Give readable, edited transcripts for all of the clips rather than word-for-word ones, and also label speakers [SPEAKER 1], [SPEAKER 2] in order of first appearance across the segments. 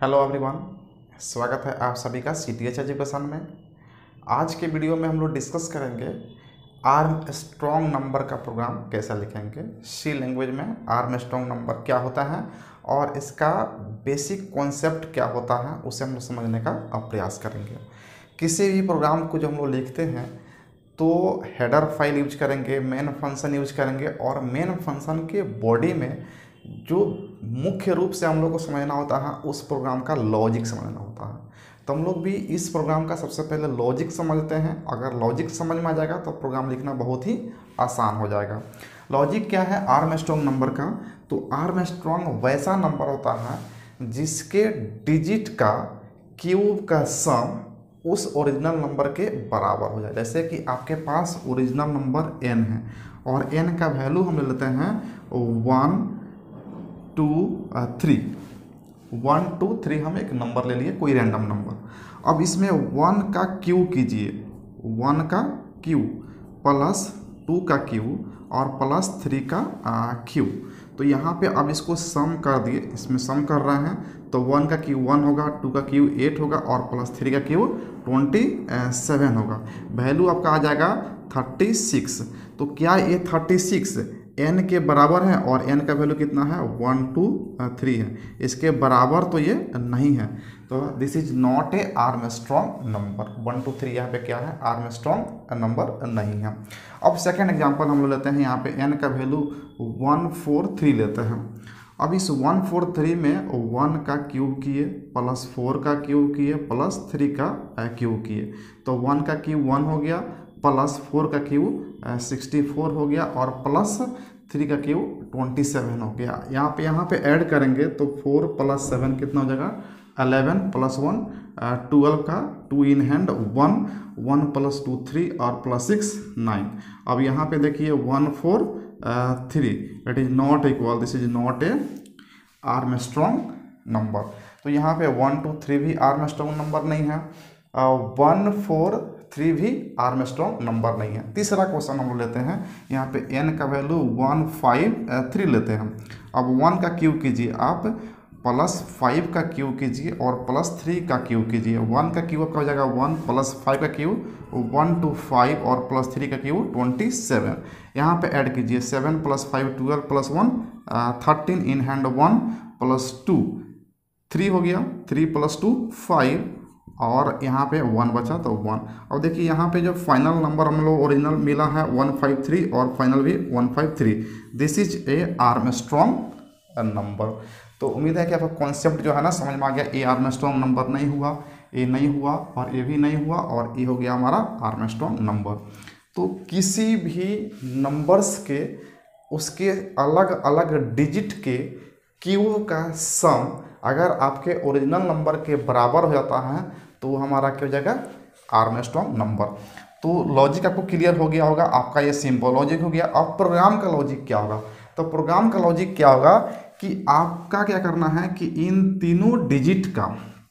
[SPEAKER 1] Hello everyone, स्वागत है आप सभी का CTH एजुकेशन में। आज के वीडियो में हम लोग डिस्कस करेंगे आर्म स्ट्रॉन्ग नंबर का प्रोग्राम कैसे लिखेंगे। सी लैंग्वेज में आर्म स्ट्रॉन्ग नंबर क्या होता है और इसका बेसिक कॉन्सेप्ट क्या होता है उसे हम लोग समझने का प्रयास करेंगे। किसी भी प्रोग्राम को जब हम लोग लिखते हैं तो हेडर फाइल यूज करेंगे, मेन फंक्शन यूज करेंगे और मेन फंक्शन के बॉडी में जो मुख्य रूप से हम लोग को समझना होता है उस प्रोग्राम का लॉजिक समझना होता है। तो हम लोग भी इस प्रोग्राम का सबसे पहले लॉजिक समझते हैं। अगर लॉजिक समझ में आ जाएगा तो प्रोग्राम लिखना बहुत ही आसान हो जाएगा। लॉजिक क्या है आर्म स्ट्रॉन्ग नंबर का? तो आर्म स्ट्रॉन्ग वैसा नंबर होता है जिसके डिजिट का क्यूब का सम उस ओरिजिनल नंबर के बराबर हो जाए। जैसे कि आपके पास ओरिजिनल नंबर n है और n का वैल्यू हम ले लेते हैं 1 2 3। 1 2 3 हम एक नंबर ले लिए, कोई रैंडम नंबर। अब इसमें 1 का क्यू कीजिए, 1 का क्यू प्लस 2 का क्यू और प्लस 3 का क्यू। तो यहाँ पे अब इसको सम कर दिए, इसमें सम कर रहे हैं तो 1 का क्यू 1 होगा, 2 का क्यू 8 होगा और प्लस 3 का क्यू 27 होगा। वैल्यू आपका आ जाएगा 36। तो क्या ये 36 n के बराबर है? और n का वैल्यू कितना है? 1 2 3 है। इसके बराबर तो ये नहीं है, तो this is not a Armstrong number. 1 2 3 यहाँ पे क्या है? आर्म स्ट्रॉन्ग नंबर नहीं है। अब सेकेंड एग्जांपल हम लोग लेते हैं। यहाँ पे n का वैल्यू 143 लेते हैं। अब इस 143 में 1 का क्यूब किए प्लस 4 का क्यूब किए प्लस 3 का क्यूब किए, तो 1 का क्यूब 1 हो गया प्लस 4 का क्यूब 64 हो गया और प्लस 3 का क्यूब 27 हो गया। यहाँ पे ऐड करेंगे तो 4 प्लस 7 कितना हो जाएगा? 11 प्लस 1 12 का 2 इन हैंड 1 1 प्लस 2 3 और प्लस 6 9। अब यहाँ पे देखिए 1 4 3 it is not equal, this is not a Armstrong number. तो यहाँ पे 1 2 3 भी आर्म स्ट्रॉन्ग नंबर नहीं है, 1 4 3 भी आर्म स्ट्रॉन्ग नंबर नहीं है। तीसरा क्वेश्चन हम लोग लेते हैं। यहाँ पे n का वैल्यू 1 5 3 लेते हैं। अब 1 का क्यूब कीजिए आप प्लस 5 का क्यूब कीजिए और प्लस 3 का क्यूब कीजिए। 1 का क्यूब आपका हो जाएगा 1 प्लस 5 का क्यूब 1 2 5 और प्लस 3 का क्यूब 27। यहाँ पे ऐड कीजिए 7 plus 5 12 plus 1 13 in hand 1 plus 2 3 हो गया, 3 प्लस 2 5 और यहाँ पे 1 बचा तो 1। अब देखिए यहाँ पे जो फाइनल नंबर हम लोग ओरिजिनल मिला है 153 और फाइनल भी 153। This is a Armstrong number. तो उम्मीद है कि आपका कॉन्सेप्ट जो है ना समझ में आ गया। ए आर्म स्ट्रॉन्ग नंबर नहीं हुआ, ए नहीं हुआ और ए भी नहीं हुआ और ए हो गया हमारा आर्म स्ट्रॉन्ग नंबर। तो किसी भी नंबर्स के उसके अलग अलग डिजिट के क्यूब का सम अगर आपके ओरिजिनल नंबर के बराबर हो जाता है तो हमारा क्या हो जाएगा? Armstrong number. तो लॉजिक आपको क्लियर हो गया होगा, आपका ये सिंपल लॉजिक हो गया। अब प्रोग्राम का लॉजिक क्या होगा? तो प्रोग्राम का लॉजिक क्या होगा कि आपका क्या करना है कि इन तीनों डिजिट का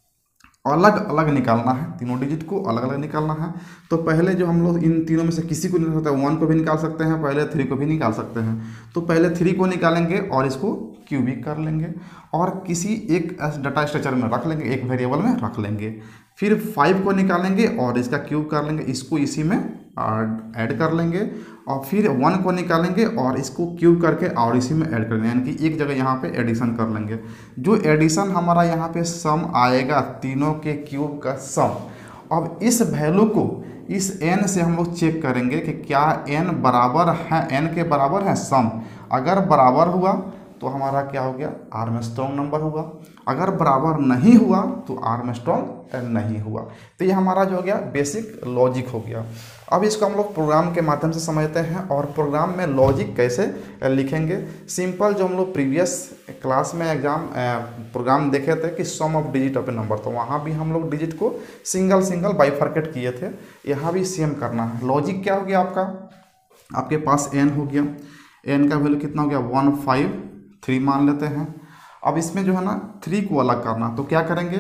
[SPEAKER 1] अलग अलग निकालना है, तीनों डिजिट को अलग अलग निकालना है। तो पहले जो हम लोग इन तीनों में से किसी को निकाल सकते हैं, 1 को भी निकाल सकते हैं, पहले 3 को भी निकाल सकते हैं। तो पहले 3 को निकालेंगे और इसको क्यूबिक कर लेंगे और किसी एक डाटा स्ट्रक्चर में रख लेंगे, एक वेरिएबल में रख लेंगे। फिर 5 को निकालेंगे और इसका क्यूब कर लेंगे, इसको इसी में ऐड कर लेंगे और फिर 1 को निकालेंगे और इसको क्यूब करके और इसी में ऐड कर लेंगे, यानी कि एक जगह यहाँ पे एडिशन कर लेंगे। जो एडिशन हमारा यहाँ पे सम आएगा तीनों के क्यूब का सम। अब इस वैल्यू को इस n से हम लोग चेक करेंगे कि क्या n बराबर है, n के बराबर है सम। अगर बराबर हुआ तो हमारा क्या हो गया? आर्म स्ट्रॉन्ग नंबर होगा। अगर बराबर नहीं हुआ तो आर्म स्ट्रॉन्ग नहीं हुआ। तो ये हमारा जो हो गया बेसिक लॉजिक हो गया। अब इसको हम लोग प्रोग्राम के माध्यम से समझते हैं और प्रोग्राम में लॉजिक कैसे लिखेंगे। सिंपल जो हम लोग प्रीवियस क्लास में एग्जाम प्रोग्राम देखे थे कि sum of digit of a number, तो वहाँ भी हम लोग डिजिट को सिंगल सिंगल बाइफरकेट किए थे। यहाँ भी सेम करना है। लॉजिक क्या हो गया आपका? आपके पास n हो गया, n का वैल्यू कितना हो गया? 1 5 3 मान लेते हैं। अब इसमें जो है ना 3 को अलग करना, तो क्या करेंगे?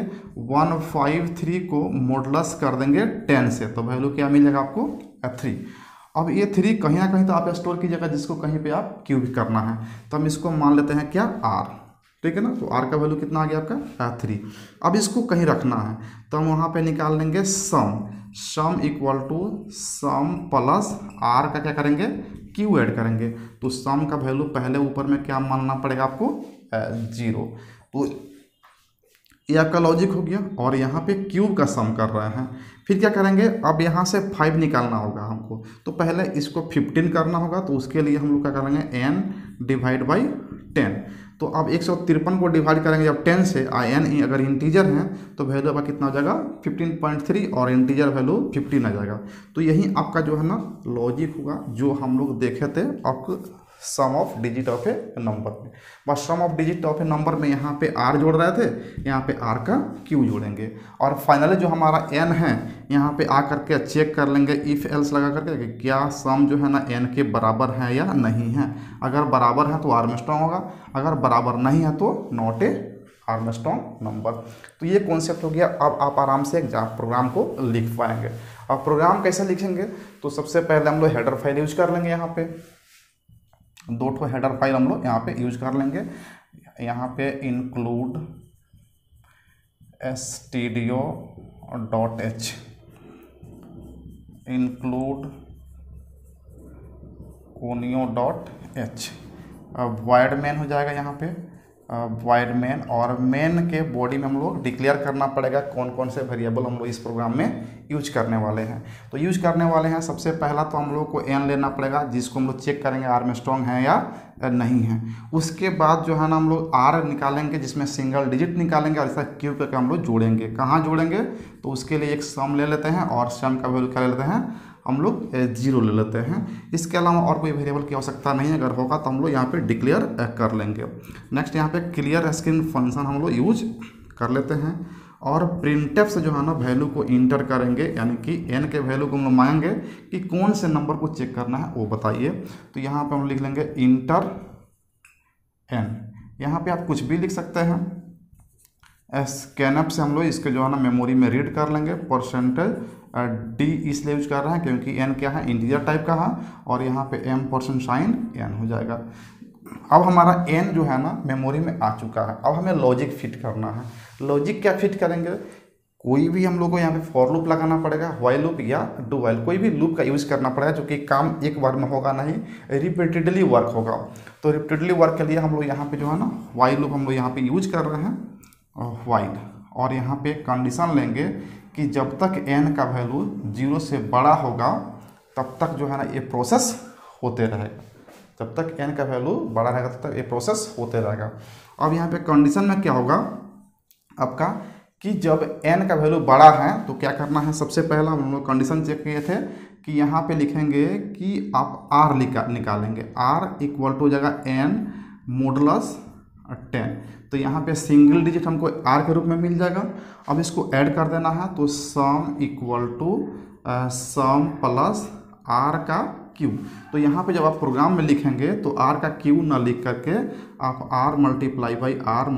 [SPEAKER 1] 153 को मॉडुलस कर देंगे 10 से, तो वैल्यू क्या मिलेगा आपको? 3। अब ये 3 कहीं ना कहीं तो आप स्टोर कीजिएगा, जिसको कहीं पे आप क्यूब करना है। तो हम इसको मान लेते हैं क्या? R। ठीक है ना। तो आर का वैल्यू कितना आ गया आपका 3। अब इसको कहीं रखना है तो हम वहाँ पे निकाल लेंगे sum equal to sum plus r का क्या करेंगे क्यू ऐड करेंगे। तो सम का वैल्यू पहले ऊपर में क्या मानना पड़ेगा आपको 0। तो ये आपका लॉजिक हो गया और यहाँ पे क्यूब का सम कर रहे हैं। फिर क्या करेंगे, अब यहाँ से 5 निकालना होगा हमको। तो पहले इसको 15 करना होगा, तो उसके लिए हम लोग क्या करेंगे n डिवाइड बाई 10। तो अब 153 को डिवाइड करेंगे जब 10 से, n अगर इंटीजर हैं तो वैल्यू आपका कितना हो जाएगा 15.3 और इंटीजर वैल्यू 15 आ जाएगा। तो यही आपका जो है ना लॉजिक होगा जो हम लोग देखे थे आपको sum of digit of a number में। बस sum of digit of a number में यहाँ पे r जोड़ रहे थे, यहाँ पे r का q जोड़ेंगे और फाइनली जो हमारा n है यहाँ पे आ करके चेक कर लेंगे इफ एल्स लगा करके कि क्या सम जो है ना n के बराबर है या नहीं है। अगर बराबर है तो आर्मस्ट्रॉन्ग होगा, अगर बराबर नहीं है तो नॉट ए आर्मस्ट्रॉन्ग नंबर। तो ये कॉन्सेप्ट हो गया। अब आप आराम से एग्जाम प्रोग्राम को लिख पाएंगे। अब प्रोग्राम कैसे लिखेंगे, तो सबसे पहले हम लोग हेडर फाइल यूज कर लेंगे। यहाँ पे 2 हेडर फाइल हम लोग यहाँ पे यूज कर लेंगे। यहाँ पे include stdio.h, include conio.h, void main हो जाएगा यहाँ पे void main। और मेन के बॉडी में हम लोग डिक्लेयर करना पड़ेगा कौन कौन से वेरिएबल हम लोग इस प्रोग्राम में यूज करने वाले हैं। तो यूज करने वाले हैं सबसे पहला तो हम लोग को n लेना पड़ेगा, जिसको हम लोग चेक करेंगे आर्मस्ट्रॉन्ग है या नहीं है। उसके बाद जो है ना हम लोग r निकालेंगे जिसमें सिंगल डिजिट निकालेंगे और ऐसा क्यूब करके हम लोग जोड़ेंगे। कहाँ जोड़ेंगे, तो उसके लिए एक सम ले लेते हैं और सम का वैल्यू क्या ले लेते हैं हम लोग 0 ले लेते हैं। इसके अलावा और कोई वेरिएबल की आवश्यकता नहीं है, अगर होगा तो हम लोग यहाँ पे डिक्लेयर कर लेंगे। नेक्स्ट यहाँ पे क्लियर स्क्रीन फंक्शन हम लोग यूज कर लेते हैं और प्रिंटफ से जो है ना वैल्यू को इंटर करेंगे, यानी कि n के वैल्यू को हम लोग मांगेंगे कि कौन से नंबर को चेक करना है वो बताइए। तो यहाँ पे हम लिख लेंगे इंटर n। यहाँ पे आप कुछ भी लिख सकते हैं। स्कैनअप से हम लोग इसके जो है ना मेमोरी में रीड कर लेंगे। %d इसलिए यूज कर रहे हैं क्योंकि n क्या है इंटीजर टाइप का है और यहाँ पे m% n हो जाएगा। अब हमारा n जो है ना मेमोरी में आ चुका है। अब हमें लॉजिक फिट करना है। लॉजिक क्या फिट करेंगे, कोई भी हम लोग को यहाँ पे फॉर लूप लगाना पड़ेगा, व्हाइल लूप या डू व्हाइल, कोई भी लूप का यूज करना पड़ेगा जो कि काम एक बार में होगा नहीं, रिपीटेडली वर्क होगा। तो रिपीटेडली वर्क के लिए हम लोग यहाँ पे जो है ना व्हाइल लूप हम लोग यहाँ पे यूज कर रहे हैं व्हाइल, और यहाँ पे कंडीशन लेंगे कि जब तक n का वैल्यू 0 से बड़ा होगा तब तक जो है ना ये प्रोसेस होते रहेगा। जब तक n का वैल्यू बड़ा रहेगा तब तक ये प्रोसेस होते रहेगा। अब यहाँ पे कंडीशन में क्या होगा आपका कि जब n का वैल्यू बड़ा है तो क्या करना है, सबसे पहला हम लोग कंडीशन चेक किए थे कि यहाँ पे लिखेंगे कि आप r निकालेंगे। r इक्वल टू हो जाएगा n मॉडुलस 10। तो यहाँ पे सिंगल डिजिट हमको r के रूप में मिल जाएगा। अब इसको ऐड कर देना है, तो sum equal to sum plus r का क्यूब। तो यहाँ पे जब आप प्रोग्राम में लिखेंगे तो r का क्यूब ना लिख करके आप r मल्टीप्लाई बाई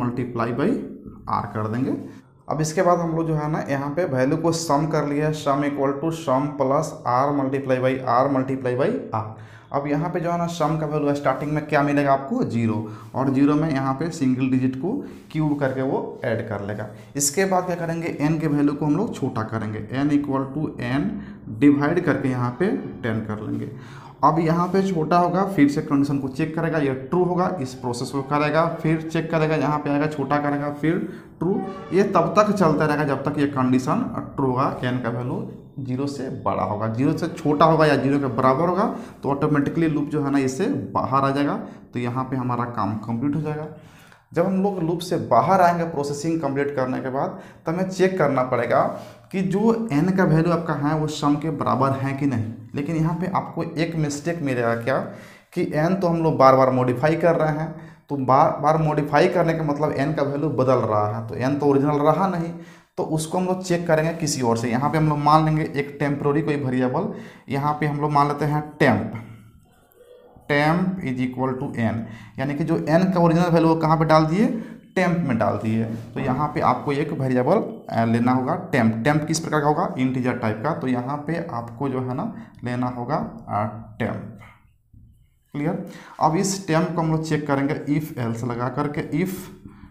[SPEAKER 1] r कर देंगे। अब इसके बाद हम लोग जो है ना यहाँ पे वैल्यू को सम कर लिया है, sum equal to sum plus r multiply by r। अब यहाँ पे जो है ना सम का वैल्यू स्टार्टिंग में क्या मिलेगा आपको 0, और 0 में यहाँ पे सिंगल डिजिट को क्यूब करके वो ऐड कर लेगा। इसके बाद क्या करेंगे, n के वैल्यू को हम लोग छोटा करेंगे, n equal to n divide करके यहाँ पे 10 कर लेंगे। अब यहाँ पे छोटा होगा, फिर से कंडीशन को चेक करेगा, ये ट्रू होगा, इस प्रोसेस को करेगा, फिर चेक करेगा, यहाँ पे आएगा छोटा करेगा, फिर ट्रू। ये तब तक चलता रहेगा जब तक ये कंडीशन ट्रू होगा, n का वैल्यू 0 से बड़ा होगा। 0 से छोटा होगा या 0 के बराबर होगा तो ऑटोमेटिकली लूप जो है ना इससे बाहर आ जाएगा। तो यहाँ पे हमारा काम कंप्लीट हो जाएगा। जब हम लोग लूप से बाहर आएंगे प्रोसेसिंग कंप्लीट करने के बाद, तो हमें चेक करना पड़ेगा कि जो n का वैल्यू आपका है वो सम के बराबर है कि नहीं। लेकिन यहाँ पे आपको एक मिस्टेक मिलेगा क्या कि n तो हम लोग बार बार मॉडिफाई कर रहे हैं, तो बार बार मॉडिफाई करने का मतलब n का वैल्यू बदल रहा है, तो n तो ओरिजिनल रहा नहीं। तो उसको हम लोग चेक करेंगे किसी और से। यहाँ पे हम लोग मान लेंगे एक टेम्प्रोरी कोई वेरिएबल, यहाँ पे हम लोग मान लेते हैं temp is equal to n, यानी कि जो n का ओरिजिनल वैल्यू कहाँ पे डाल दिए, टेम्प में डाल दिए। तो यहाँ पे आपको एक वेरिएबल लेना होगा टेम्प। टेम्प किस प्रकार का होगा, इंटीजर टाइप का। तो यहाँ पे आपको जो है ना लेना होगा टेम्प। क्लियर। अब इस टेम्प को हम लोग चेक करेंगे इफ एल्स लगा करके। इफ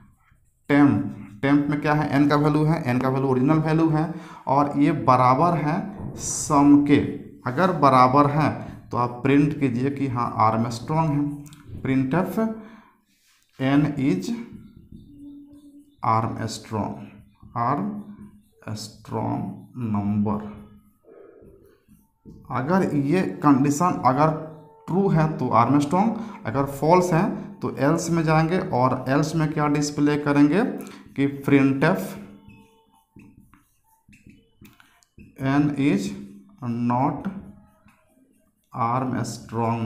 [SPEAKER 1] टेम्प में क्या है, एन का वैल्यू है, एन का वैल्यू ओरिजिनल वैल्यू है, और ये बराबर है सम के। अगर बराबर है तो आप प्रिंट कीजिए कि हाँ आर्म स्ट्रॉन्ग है। Print F N is Armstrong number. अगर ये कंडीशन अगर ट्रू है तो आर्म स्ट्रॉन्ग, अगर फॉल्स है तो एल्स में जाएंगे, और एल्स में क्या डिस्प्ले करेंगे कि print F N is not Armstrong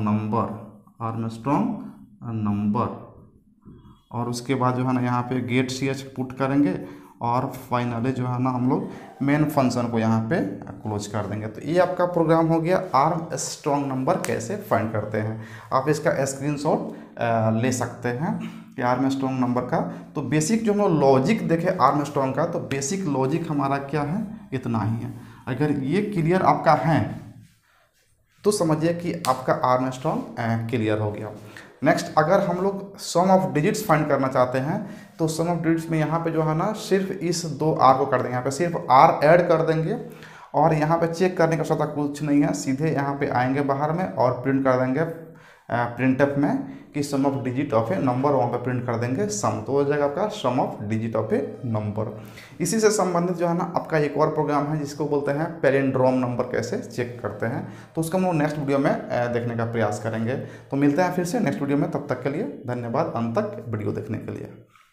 [SPEAKER 1] number. और उसके बाद जो है ना यहाँ पे गेट सी एच पुट करेंगे, और फाइनली जो है ना हम लोग मेन फंक्शन को यहाँ पे क्लोज कर देंगे। तो ये आपका प्रोग्राम हो गया आर्म स्ट्रॉन्ग नंबर कैसे फाइंड करते हैं। आप इसका स्क्रीनशॉट ले सकते हैं कि आर्म स्ट्रॉन्ग नंबर का। तो बेसिक जो हम लोग लॉजिक देखें आर्म स्ट्रॉन्ग का, तो बेसिक लॉजिक हमारा क्या है, इतना ही है। अगर ये क्लियर आपका है तो समझिए कि आपका आर्म स्ट्रॉन्ग क्लियर हो गया। नेक्स्ट, अगर हम लोग सम ऑफ डिजिट्स फाइंड करना चाहते हैं तो सम ऑफ डिजिट्स में यहाँ पे जो है ना सिर्फ इस दो आर को कर देंगे, यहाँ पे सिर्फ आर ऐड कर देंगे, और यहाँ पे चेक करने का स्वतः कुछ नहीं है, सीधे यहाँ पे आएंगे बाहर में और प्रिंट कर देंगे प्रिंटअप में कि sum of digit of a number, वहाँ पे प्रिंट कर देंगे सम, तो हो जाएगा आपका sum of digit of a number. इसी से संबंधित जो है ना आपका एक और प्रोग्राम है जिसको बोलते हैं पैलिंड्रोम नंबर कैसे चेक करते हैं, तो उसका हम लोग नेक्स्ट वीडियो में देखने का प्रयास करेंगे। तो मिलते हैं फिर से नेक्स्ट वीडियो में, तब तक के लिए धन्यवाद अंत तक वीडियो देखने के लिए।